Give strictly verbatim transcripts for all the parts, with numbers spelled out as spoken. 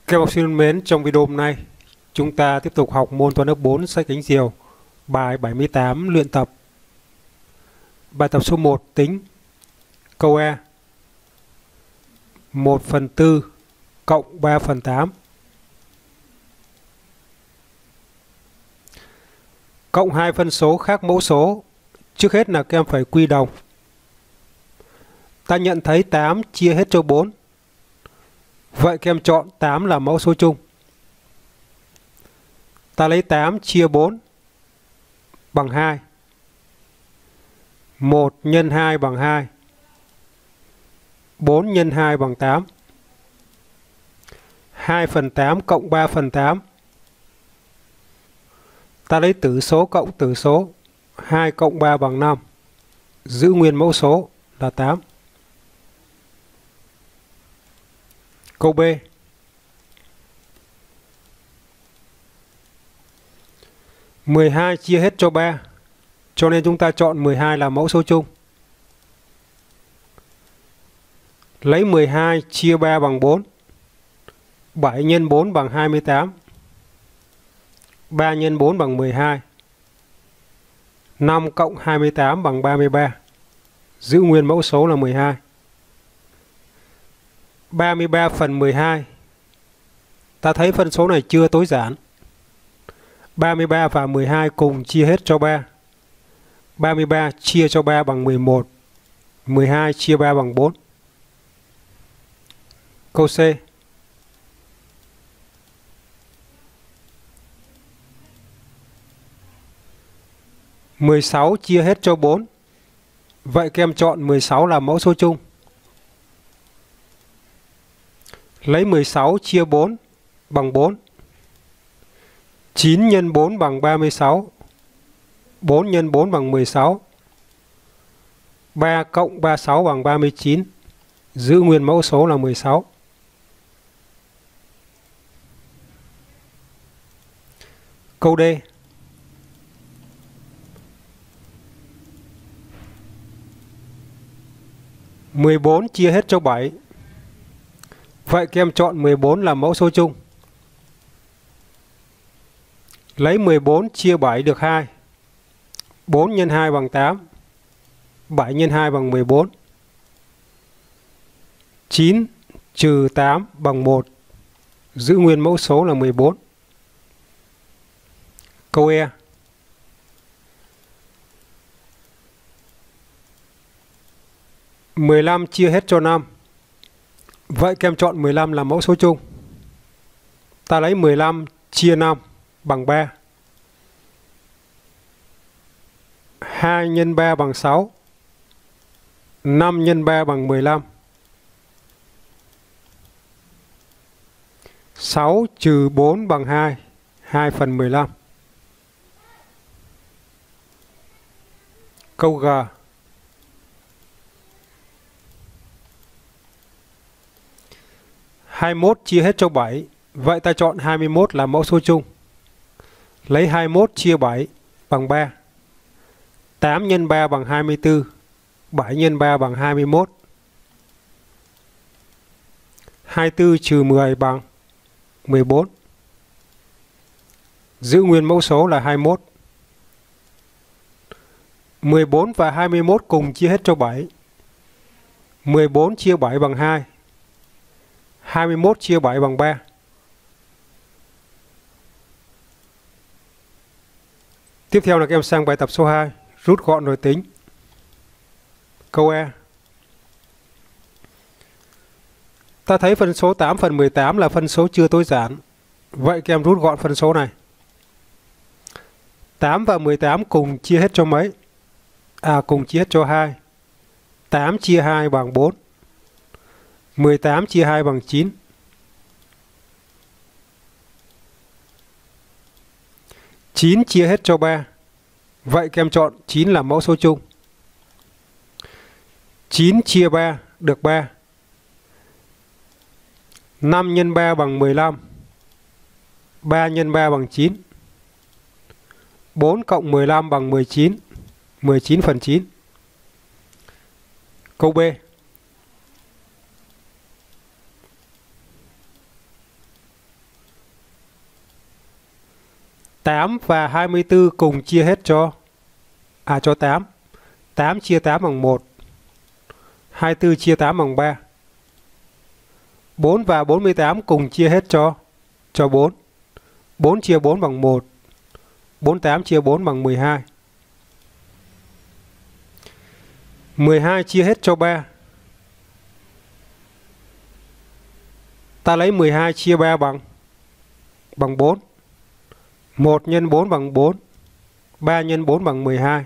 Các em học sinh thân mến, trong video hôm nay chúng ta tiếp tục học môn toán lớp bốn sách cánh diều, bài bảy mươi tám luyện tập. Bài tập số một tính. Câu E. một phần tư cộng ba phần tám. Cộng hai phân số khác mẫu số. Trước hết là các em phải quy đồng. Ta nhận thấy tám chia hết cho bốn. Vậy các em chọn tám là mẫu số chung. Ta lấy tám chia bốn bằng hai. một nhân hai bằng hai. bốn nhân hai bằng tám. hai phần tám cộng ba phần tám. Ta lấy tử số cộng tử số. hai cộng ba bằng năm. Giữ nguyên mẫu số là tám. Câu B. mười hai chia hết cho ba. Cho nên chúng ta chọn mười hai là mẫu số chung. Lấy mười hai chia ba bằng bốn. bảy nhân bốn bằng hai mươi tám. ba nhân bốn bằng mười hai. năm cộng hai mươi tám bằng ba mươi ba. Giữ nguyên mẫu số là mười hai. ba mươi ba phần mười hai. Ta thấy phân số này chưa tối giản. ba mươi ba và mười hai cùng chia hết cho ba. ba mươi ba chia cho ba bằng mười một. mười hai chia ba bằng bốn. Câu C. mười sáu chia hết cho bốn. Vậy các em chọn mười sáu là mẫu số chung. Lấy mười sáu chia bốn bằng bốn. chín nhân bốn bằng ba mươi sáu. bốn nhân bốn bằng mười sáu. ba cộng ba mươi sáu bằng ba mươi chín. Giữ nguyên mẫu số là mười sáu. Câu D. mười bốn chia hết cho bảy. Vậy các em chọn mười bốn là mẫu số chung. Lấy mười bốn chia bảy được hai. bốn nhân hai bằng tám. bảy nhân hai bằng mười bốn. chín trừ tám bằng một. Giữ nguyên mẫu số là mười bốn. Câu E. mười lăm chia hết cho năm. Vậy các em chọn mười lăm là mẫu số chung. Ta lấy mười lăm chia năm bằng ba. hai nhân ba bằng sáu. năm nhân ba bằng mười lăm. sáu trừ bốn bằng hai. hai phần mười lăm. Câu G. hai mươi mốt chia hết cho bảy. Vậy ta chọn hai mươi mốt là mẫu số chung. Lấy hai mươi mốt chia bảy bằng ba. tám nhân ba bằng hai mươi tư. bảy nhân ba bằng hai mươi mốt. hai mươi tư trừ mười bằng mười bốn. Giữ nguyên mẫu số là hai mươi mốt. mười bốn và hai mươi mốt cùng chia hết cho bảy. mười bốn chia bảy bằng hai. hai mươi mốt chia bảy bằng ba. Tiếp theo là các em sang bài tập số hai. Rút gọn rồi tính. Câu E. Ta thấy phân số tám phần mười tám là phân số chưa tối giản. Vậy các em rút gọn phân số này. tám và mười tám cùng chia hết cho mấy? À, cùng chia hết cho hai. tám chia hai bằng bốn. mười tám chia hai bằng chín. chín chia hết cho ba. Vậy các em chọn chín là mẫu số chung. chín chia ba được ba. năm nhân ba bằng mười lăm. ba nhân ba bằng chín. bốn cộng mười lăm bằng mười chín. mười chín phần chín. Câu B. tám và hai mươi tư cùng chia hết cho à cho tám. tám chia tám bằng một. hai mươi tư chia tám bằng ba. bốn và bốn mươi tám cùng chia hết cho cho bốn. bốn chia bốn bằng một. bốn mươi tám chia bốn bằng mười hai. mười hai chia hết cho ba. Ta lấy mười hai chia ba bằng bằng bốn. một nhân bốn bằng bốn. ba nhân bốn bằng mười hai.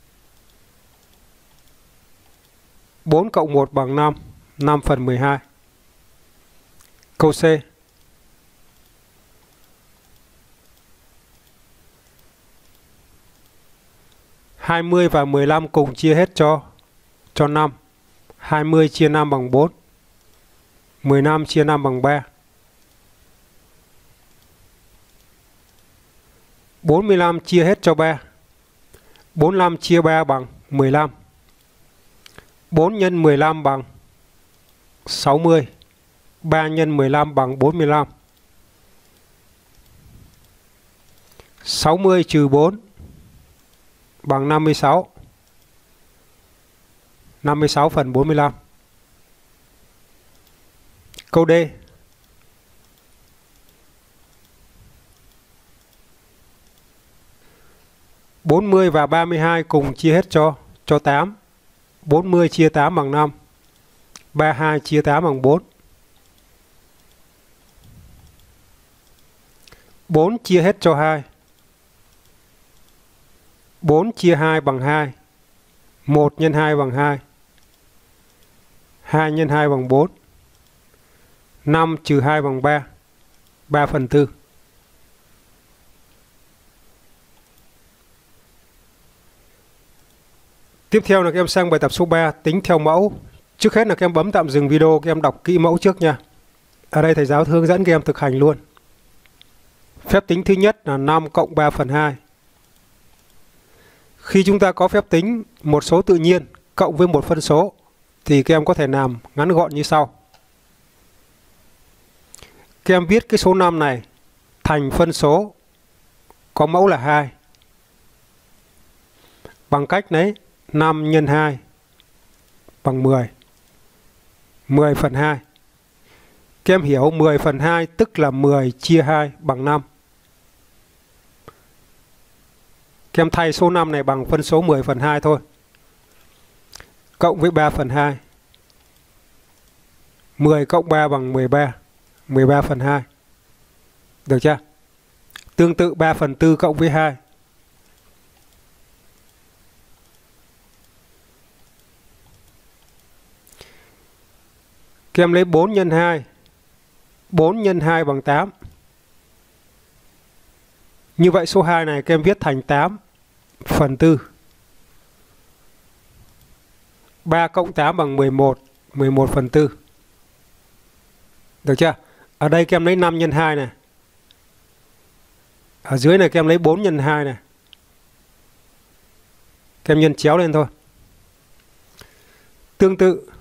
bốn cộng một bằng năm. năm phần mười hai. Câu C. hai mươi và mười lăm cùng chia hết cho cho năm. hai mươi chia năm bằng bốn. mười lăm chia năm bằng ba. bốn mươi lăm chia hết cho ba. bốn mươi lăm chia ba bằng mười lăm. bốn nhân mười lăm bằng sáu mươi. ba nhân mười lăm bằng bốn mươi lăm. sáu mươi trừ bốn bằng năm mươi sáu. năm mươi sáu phần bốn mươi lăm. Câu D. bốn mươi và ba mươi hai cùng chia hết cho cho tám. bốn mươi chia tám bằng năm. ba mươi hai chia tám bằng bốn. bốn chia hết cho hai. bốn chia hai bằng hai. một nhân hai bằng hai. hai nhân hai bằng bốn. năm trừ hai bằng ba. ba phần tư. Tiếp theo là các em sang bài tập số ba, tính theo mẫu. Trước hết là các em bấm tạm dừng video, các em đọc kỹ mẫu trước nha. Ở đây thầy giáo hướng dẫn các em thực hành luôn. Phép tính thứ nhất là năm cộng ba phần hai. Khi chúng ta có phép tính một số tự nhiên cộng với một phân số thì các em có thể làm ngắn gọn như sau. Các em viết cái số năm này thành phân số có mẫu là hai. Bằng cách lấy năm nhân hai bằng mười. mười phần hai. Các em hiểu mười phần hai tức là mười chia hai bằng năm. Các em thay số năm này bằng phân số mười phần hai thôi. Cộng với ba phần hai. mười cộng ba bằng mười ba. mười ba phần hai. Được chưa? Tương tự ba phần tư cộng với hai. Các em lấy bốn nhân hai. bốn nhân hai bằng tám. Như vậy số hai này các em viết thành tám phần tư. ba cộng tám bằng mười một. mười một phần tư. Được chưa? Ở đây các em lấy năm nhân hai này. Ở dưới này các em lấy bốn nhân hai này. Các em nhân chéo lên thôi. Tương tự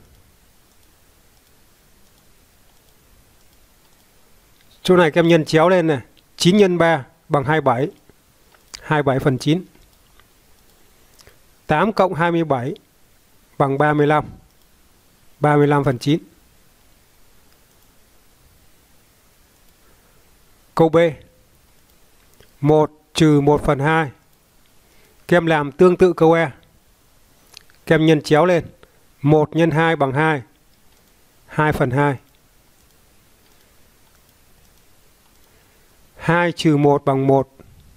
chỗ này các em nhân chéo lên này. chín nhân ba bằng hai mươi bảy. hai mươi bảy phần chín. tám cộng hai mươi bảy bằng ba mươi lăm. ba mươi lăm phần chín. Câu B. một trừ một phần hai. Các em làm tương tự câu E. Các em nhân chéo lên. một nhân hai bằng hai. hai phần hai. hai trừ một bằng một.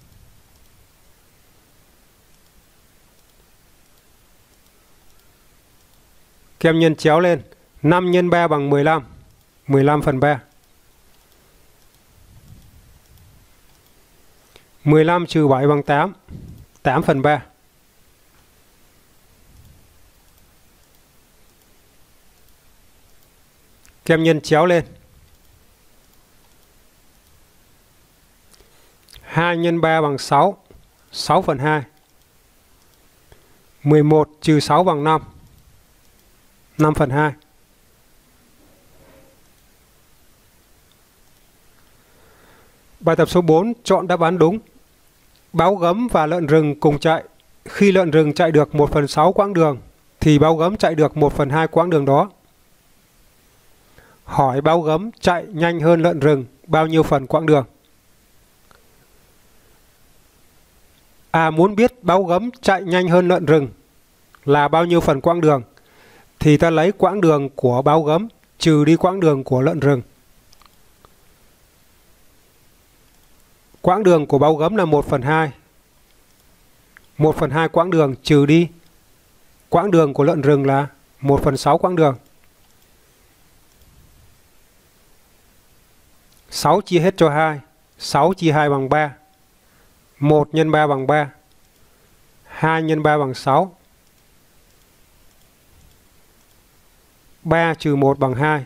Các em nhân chéo lên. năm nhân ba bằng mười lăm. mười lăm phần ba. mười lăm trừ bảy bằng tám. tám phần ba. Các em nhân chéo lên. hai nhân ba bằng sáu. sáu phần hai. mười một trừ sáu bằng năm. năm phần hai. Bài tập số bốn, chọn đáp án đúng. Báo gấm và lợn rừng cùng chạy. Khi lợn rừng chạy được một phần sáu quãng đường, thì báo gấm chạy được một phần hai quãng đường đó. Hỏi báo gấm chạy nhanh hơn lợn rừng bao nhiêu phần quãng đường? À, muốn biết báo gấm chạy nhanh hơn lợn rừng là bao nhiêu phần quãng đường, thì ta lấy quãng đường của báo gấm trừ đi quãng đường của lợn rừng. Quãng đường của báo gấm là một phần hai. một phần hai quãng đường trừ đi quãng đường của lợn rừng là một phần sáu quãng đường. sáu chia hết cho hai. sáu chia hai bằng ba. một nhân ba bằng ba. hai nhân ba bằng sáu. ba trừ một bằng hai.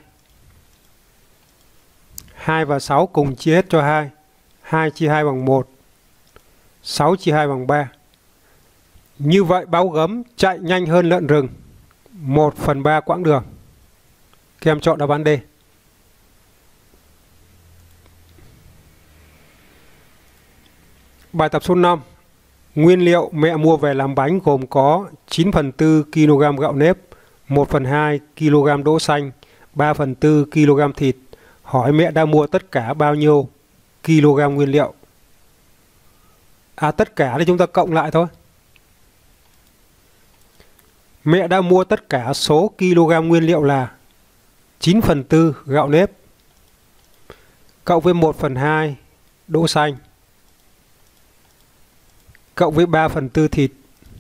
hai và sáu cùng chia hết cho hai. hai chia hai bằng một. sáu chia hai bằng ba. Như vậy báo gấm chạy nhanh hơn lợn rừng một phần ba quãng đường. Các em chọn đáp án D. Bài tập số năm. Nguyên liệu mẹ mua về làm bánh gồm có chín phần tư ki lô gam gạo nếp, một phần hai ki lô gam đỗ xanh, ba phần tư ki lô gam thịt. Hỏi mẹ đã mua tất cả bao nhiêu kg nguyên liệu? À, tất cả thì chúng ta cộng lại thôi. Mẹ đã mua tất cả số kg nguyên liệu là chín phần tư gạo nếp cộng với một phần hai đỗ xanh cộng với ba phần tư thịt.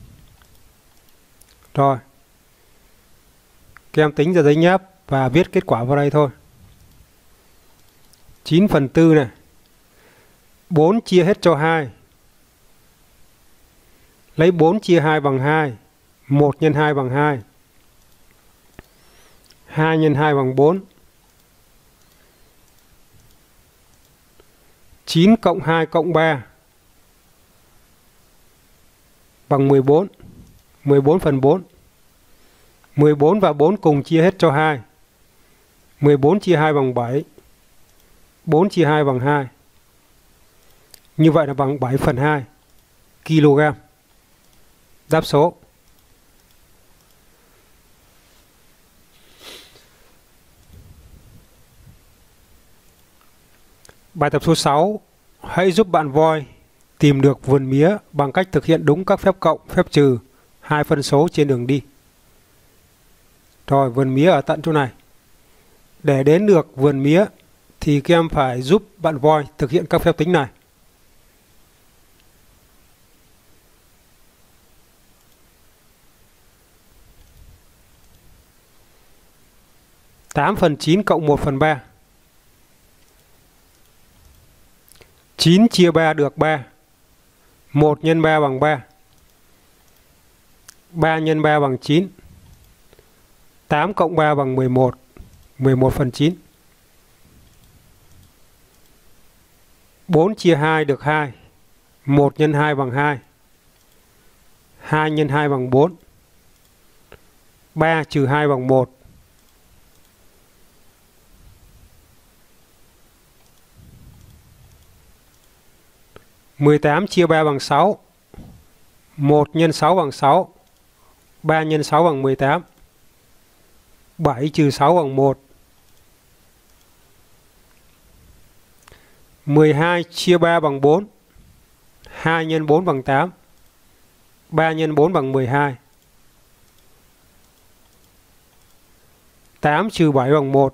Rồi, các em tính ra giấy nháp và viết kết quả vào đây thôi. chín phần tư này, bốn chia hết cho hai. Lấy bốn chia hai bằng hai. một nhân hai bằng hai. hai nhân hai bằng bốn. chín cộng hai cộng ba bằng mười bốn. mười bốn phần bốn. mười bốn và bốn cùng chia hết cho hai. mười bốn chia hai bằng bảy. bốn chia hai bằng hai. Như vậy là bằng bảy phần hai kg. Đáp số. Bài tập số sáu. Hãy giúp bạn voi tìm được vườn mía bằng cách thực hiện đúng các phép cộng, phép trừ hai phân số trên đường đi. Rồi, vườn mía ở tận chỗ này. Để đến được vườn mía thì các em phải giúp bạn voi thực hiện các phép tính này. tám phần chín cộng một phần ba. chín chia ba được ba. một nhân ba bằng ba. ba nhân ba bằng chín. tám cộng ba bằng mười một. mười một phần chín. bốn chia hai được hai. một nhân hai bằng hai. hai nhân hai bằng bốn. ba trừ hai bằng một. mười tám chia ba bằng sáu. một nhân sáu bằng sáu. ba nhân sáu bằng mười tám. bảy trừ sáu bằng một. mười hai chia ba bằng bốn. hai nhân bốn bằng tám. ba nhân bốn bằng mười hai. tám trừ bảy bằng một.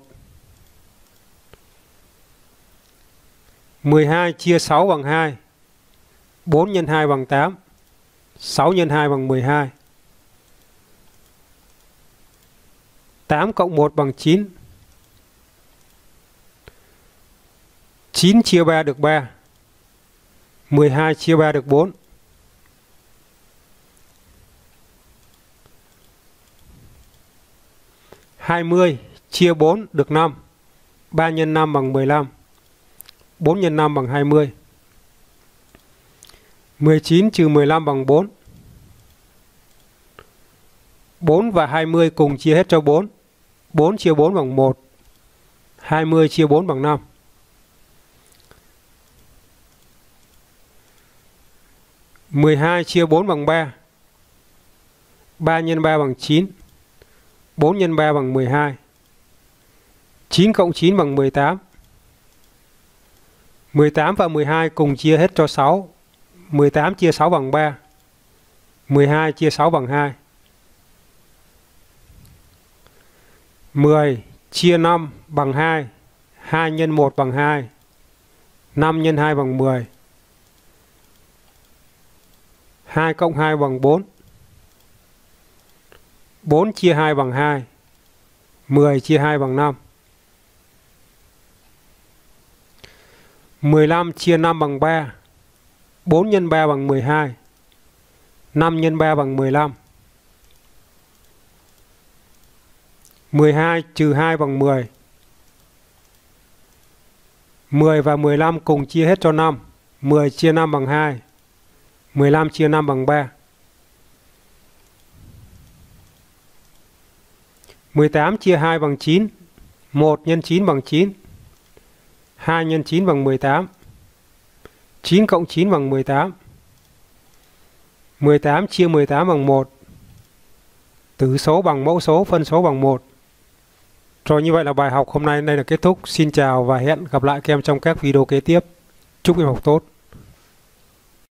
mười hai chia sáu bằng hai. bốn nhân hai bằng tám. sáu nhân hai bằng mười hai. tám cộng một bằng chín. chín chia ba được ba. mười hai chia ba được bốn. hai mươi chia bốn được năm. ba nhân năm bằng mười lăm. bốn nhân năm bằng hai mươi. mười chín trừ mười lăm bằng bốn. bốn và hai mươi cùng chia hết cho bốn. bốn chia bốn bằng một. hai mươi chia bốn bằng năm. mười hai chia bốn bằng ba. ba nhân ba bằng chín. bốn nhân ba bằng mười hai. chín cộng chín bằng mười tám. mười tám và mười hai cùng chia hết cho sáu. mười tám chia sáu bằng ba. mười hai chia sáu bằng hai. mười chia năm bằng hai. hai nhân một bằng hai. năm nhân hai bằng mười. hai cộng hai bằng bốn. bốn chia hai bằng hai. mười chia hai bằng năm. mười lăm chia năm bằng ba. bốn nhân ba bằng mười hai. năm nhân ba bằng mười lăm. mười hai trừ hai bằng mười. mười và mười lăm cùng chia hết cho năm. mười chia năm bằng hai. mười lăm chia năm bằng ba. mười tám chia hai bằng chín. một nhân chín bằng chín. hai nhân chín bằng mười tám. chín cộng chín bằng mười tám. mười tám chia mười tám bằng một. Tử số bằng mẫu số, phân số bằng một. Rồi như vậy là bài học hôm nay đây là kết thúc. Xin chào và hẹn gặp lại các em trong các video kế tiếp. Chúc em học tốt.